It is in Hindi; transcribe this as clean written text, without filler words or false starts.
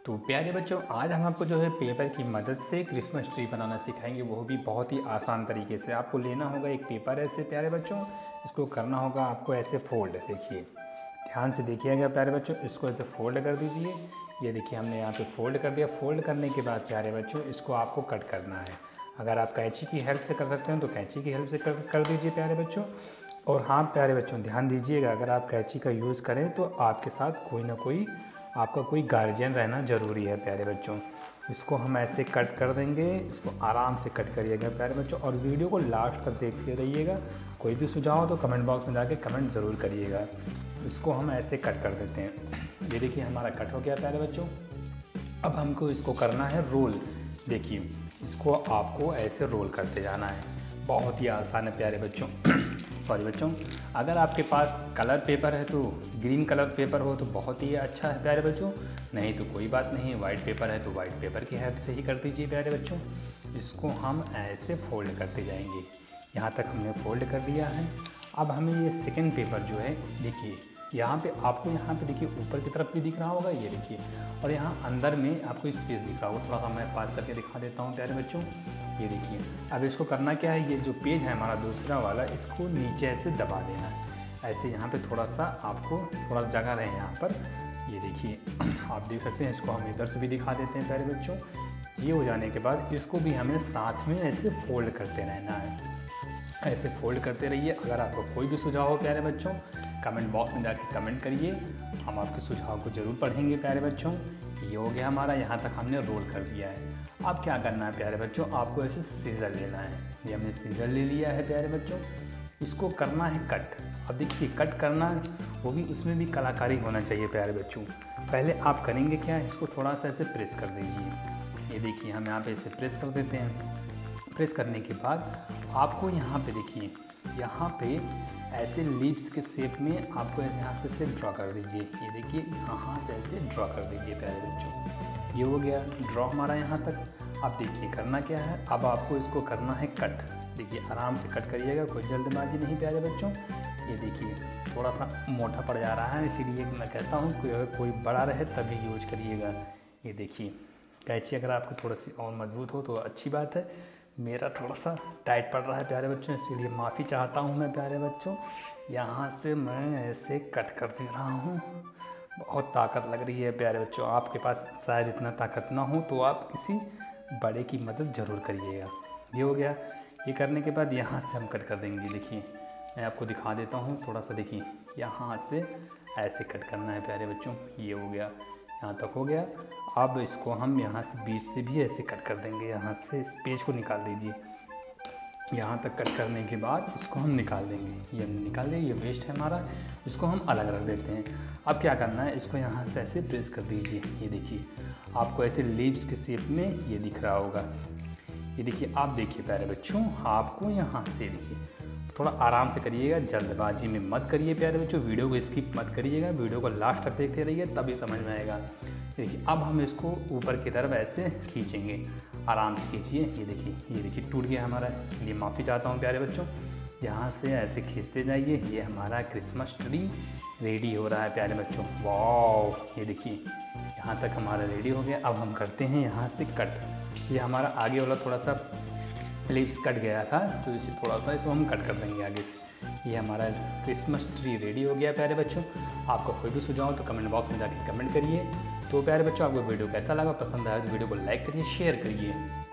तो प्यारे बच्चों, आज हम आपको जो है पेपर की मदद से क्रिसमस ट्री बनाना सिखाएंगे, वो भी बहुत ही आसान तरीके से। आपको लेना होगा एक पेपर ऐसे प्यारे बच्चों, इसको करना होगा आपको ऐसे फोल्ड। देखिए, ध्यान से देखिएगा प्यारे बच्चों, इसको ऐसे फोल्ड कर दीजिए। ये देखिए हमने यहाँ पे फोल्ड कर दिया। फोल्ड करने के बाद प्यारे बच्चों इसको आपको कट करना है। अगर आप कैंची की हेल्प से कर सकते हैं तो कैंची की हेल्प से कर दीजिए प्यारे बच्चों। और हाँ प्यारे बच्चों, ध्यान दीजिएगा, अगर आप कैंची का यूज़ करें तो आपके साथ कोई ना कोई आपका कोई गार्जियन रहना ज़रूरी है प्यारे बच्चों। इसको हम ऐसे कट कर देंगे, इसको आराम से कट करिएगा प्यारे बच्चों, और वीडियो को लास्ट तक देखते रहिएगा। कोई भी सुझाव हो तो कमेंट बॉक्स में जाके कमेंट ज़रूर करिएगा। इसको हम ऐसे कट कर देते हैं। ये देखिए हमारा कट हो गया प्यारे बच्चों। अब हमको इसको करना है रोल। देखिए, इसको आपको ऐसे रोल करते जाना है, बहुत ही आसान है प्यारे बच्चों। सॉरी बच्चों, अगर आपके पास कलर पेपर है तो ग्रीन कलर पेपर हो तो बहुत ही अच्छा है प्यारे बच्चों, नहीं तो कोई बात नहीं, वाइट पेपर है तो वाइट पेपर की हेल्प से ही कर दीजिए प्यारे बच्चों। इसको हम ऐसे फोल्ड करते जाएंगे। यहाँ तक हमने फोल्ड कर दिया है। अब हमें ये सेकंड पेपर जो है, देखिए यहाँ पे आपको, यहाँ पे देखिए ऊपर की तरफ भी दिख रहा होगा, ये देखिए, और यहाँ अंदर में आपको स्पेस दिख रहा होगा। थोड़ा सा मैं पास करके दिखा देता हूँ प्यारे बच्चों। ये देखिए, अब इसको करना क्या है, ये जो पेज है हमारा दूसरा वाला, इसको नीचे ऐसे दबा देना है। ऐसे यहाँ पे थोड़ा सा आपको थोड़ा सा जगह रहे यहाँ पर। ये देखिए आप देख सकते हैं। इसको हम इधर से भी दिखा देते हैं प्यारे बच्चों। ये हो जाने के बाद इसको भी हमें साथ में ऐसे फोल्ड करते रहना है। ऐसे फोल्ड करते रहिए। अगर आपको कोई भी सुझाव हो प्यारे बच्चों, कमेंट बॉक्स में जाके कमेंट करिए, हम आपके सुझाव को ज़रूर पढ़ेंगे प्यारे बच्चों। ये हो गया हमारा, यहाँ तक हमने रोल कर दिया है। अब क्या करना है प्यारे बच्चों, आपको ऐसे सीज़र लेना है। ये हमने सीज़र ले लिया है प्यारे बच्चों। इसको करना है कट। अब देखिए, कट करना है, वो भी उसमें भी कलाकारी होना चाहिए प्यारे बच्चों। पहले आप करेंगे क्या, इसको थोड़ा सा ऐसे प्रेस कर दीजिए। ये देखिए हम यहाँ पे इसे प्रेस कर देते हैं। प्रेस करने के बाद आपको यहाँ पे देखिए, यहाँ पे ऐसे लीव्स के शेप में आपको ऐसे यहाँ से ड्रॉ कर दीजिए। ये देखिए यहाँ से ऐसे ड्रॉ कर दीजिए प्यारे बच्चों। ये हो गया ड्रॉ हमारा यहाँ तक। अब देखिए करना क्या है, अब आपको इसको करना है कट। देखिए आराम से कट करिएगा, कोई जल्दबाजी नहीं प्यारे बच्चों। ये देखिए थोड़ा सा मोटा पड़ जा रहा है, इसीलिए मैं कहता हूँ कोई बड़ा रहे तभी यूज करिएगा। ये देखिए, कैंची अगर आपको थोड़ा सी और मजबूत हो तो अच्छी बात है। मेरा थोड़ा सा टाइट पड़ रहा है प्यारे बच्चों, इसीलिए माफ़ी चाहता हूँ मैं प्यारे बच्चों। यहाँ से मैं ऐसे कट कर दे रहा हूँ। बहुत ताकत लग रही है प्यारे बच्चों। आपके पास शायद इतना ताकत ना हो तो आप किसी बड़े की मदद ज़रूर करिएगा। ये हो गया। ये करने के बाद यहाँ से हम कट कर देंगे। देखिए मैं आपको दिखा देता हूँ थोड़ा सा। देखिए यहाँ से ऐसे कट करना है प्यारे बच्चों। ये हो गया, यहाँ तक हो गया। अब इसको हम यहाँ से बीच से भी ऐसे कट कर देंगे। यहाँ से इस पेज को निकाल दीजिए। यहाँ तक कट करने के बाद इसको हम निकाल देंगे। ये निकाल देंगे, ये वेस्ट है हमारा, इसको हम अलग रख देते हैं। अब क्या करना है, इसको यहाँ से ऐसे प्रेस कर दीजिए। ये देखिए आपको ऐसे लीव्स के शेप में ये दिख रहा होगा। ये देखिए, आप देखिए प्यारे बच्चों, आपको यहाँ से देखिए थोड़ा आराम से करिएगा, जल्दबाजी में मत करिए प्यारे बच्चों। वीडियो को स्किप मत करिएगा, वीडियो को लास्ट तक देखते रहिए, तभी समझ में आएगा। देखिए अब हम इसको ऊपर की तरफ ऐसे खींचेंगे, आराम से खींचिए। ये देखिए टूट गया हमारा, इसलिए माफ़ी चाहता हूँ प्यारे बच्चों। यहाँ से ऐसे खींचते जाइए। ये हमारा क्रिसमस ट्री रेडी हो रहा है प्यारे बच्चों। वाह, ये देखिए यहाँ तक हमारा रेडी हो गया। अब हम करते हैं यहाँ से कट। ये हमारा आगे वाला थोड़ा सा लीव्स कट गया था, तो इसे थोड़ा सा इसको हम कट कर देंगे आगे से। ये हमारा क्रिसमस ट्री रेडी हो गया प्यारे बच्चों। आपको कोई भी सुझाव तो कमेंट बॉक्स में जाकर कमेंट करिए। तो प्यारे बच्चों, आपको वीडियो कैसा लगा, पसंद आया तो वीडियो को लाइक करिए, शेयर करिए।